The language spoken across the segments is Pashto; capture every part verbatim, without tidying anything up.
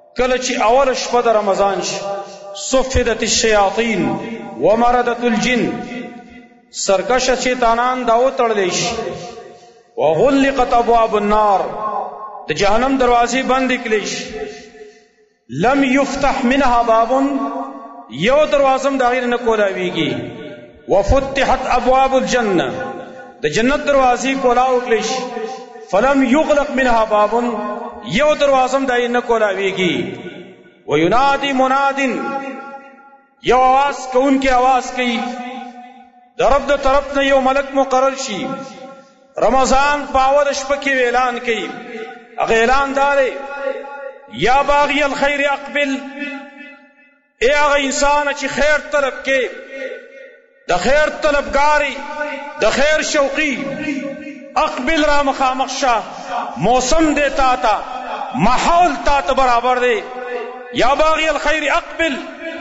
کله چې اول شپه د رمضان شي صفدت الشیاطین ومردت الجن، سرکش شیطانان داو تړلی شي، وغلقت ابواب النار، د جهنم دروازې بند کړي شي، لم یفتح منها باب، یو دروازم د غیر نه کولاویږي، وفتحت ابواب الجنه، د جنت دروازې کولاو کړي شي، فلم یغلق منها باب، یو دروازم د غیر نه کولاویږي، وینادی مناد، یو आवाज کوونکی आवाज کوي، د رب د طرف نه یو ملک مقرر شي، رمضان پاول شپه کې اعلان کوي، هغه اعلان داري یا باغی الخیر اقبل، اے هغه انسان چې خیر طلب کې، د خیر طلبګاری، د خیر شوقی، اقبل را مخامخ شه، موسم دیتا تا، ماحول تا ته برابر دی، یا باغی الخیر اقبل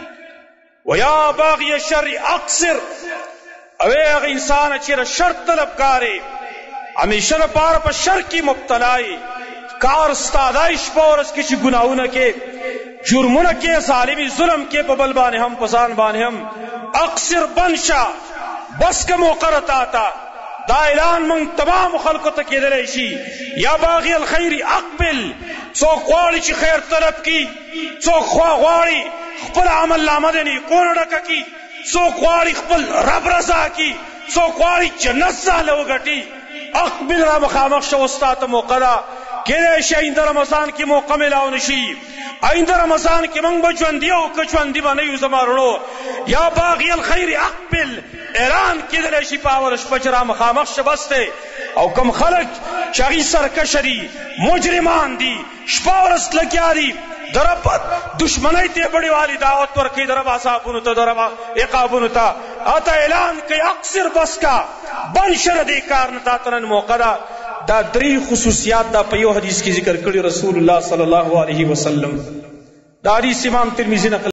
ویا باغی الشر اقصر، او هغه انسان چې شر طلبګاری، همیشه لپاره په شر کې مبتلای، کار استادای شپورس کې چې ګناونه کې، جرمونه کې، ظالمی ظلم کې، په بل باندې هم پسان باندې هم، اقصر بنشا، بس که موقع تا تا دا اعلان من تمام خلقو ته کېدلی شي، یا باغی الخیر اقبل، څوک غواړي چې خیر طلب کی، څوک خوا غواړي خپل عمل نامه د نیکونو ډکه کی، څوک غواړي خپل رب رضا کی، څوک غواړي جنت ځاله وګټي، اقبل را مخامخ شو، استا ته موقع ده، کېدای شي آینده رمضان کې موقع میلاو نشي، آینده رمضان کې موږ به ژوندي او که ژوندي به نه یو زما وروڼو، یا باغی الخیر اقبل اعلان کېدلی شي په اوله شپه چې را مخامخ شه، بس دی. او کم خلک چې هغوی سرکشه دي، مجرمان دي، شپه ورځ لګیا دي، د رب دشمنۍ ته یې بړې والي دعوت ورکوي، د رب عذابونو ته، د رب عقابونو ته، هته اعلان کوي اقصر بس کا، بند شه د دې کار نه، تا ته نن موقع ده. دا درې خصوصیات دا په یو حدیث کې ذکر کړي رسول الله صلی الله علیه وسلم، دا حدیث امام ترمذی نقل